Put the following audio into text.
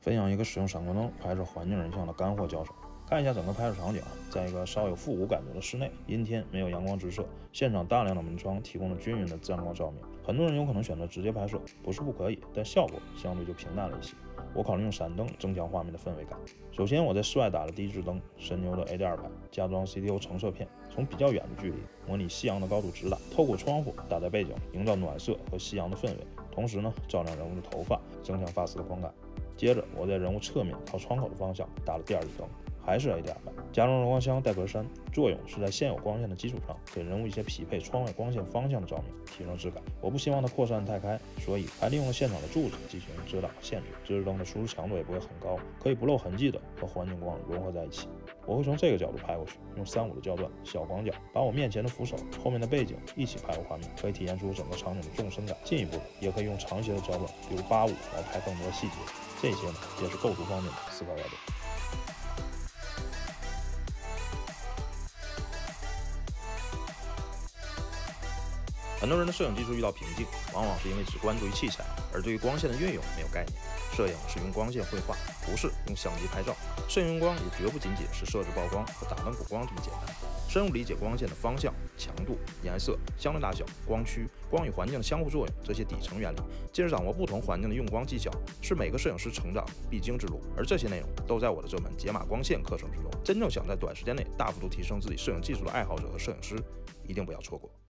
分享一个使用闪光灯拍摄环境人像的干货教程。看一下整个拍摄场景，在一个稍有复古感觉的室内，阴天，没有阳光直射，现场大量的门窗提供了均匀的自然光照明。很多人有可能选择直接拍摄，不是不可以，但效果相对就平淡了一些。我考虑用闪灯增强画面的氛围感。首先，我在室外打了第一支灯，神牛的 A2拍，加装 CTO 成色片，从比较远的距离模拟夕阳的高度直打，透过窗户打在背景，营造暖色和夕阳的氛围。同时呢，照亮人物的头发，增强发丝的光感。接着，我在人物侧面靠窗口的方向打了第二支灯。还是 A2拍，加装柔光箱带格栅，作用是在现有光线的基础上，给人物一些匹配窗外光线方向的照明，提升质感。我不希望它扩散太开，所以还利用了现场的柱子进行遮挡限制。这支灯的输出强度也不会很高，可以不露痕迹的和环境光融合在一起。我会从这个角度拍过去，用3:5的焦段，小广角，把我面前的扶手、后面的背景一起拍入画面，可以体现出整个场景的纵深感。进一步的，也可以用长些的焦段，比如8:5来拍更多细节。这些呢，也是构图方面的思考要点。很多人的摄影技术遇到瓶颈，往往是因为只关注于器材，而对于光线的运用没有概念。摄影是用光线绘画，不是用相机拍照。摄影用光也绝不仅仅是设置曝光和打灯补光这么简单。深入理解光线的方向、强度、颜色、相对大小、光区、光与环境的相互作用这些底层原理，进而掌握不同环境的用光技巧，是每个摄影师成长必经之路。而这些内容都在我的这门解码光线课程之中。真正想在短时间内大幅度提升自己摄影技术的爱好者和摄影师，一定不要错过。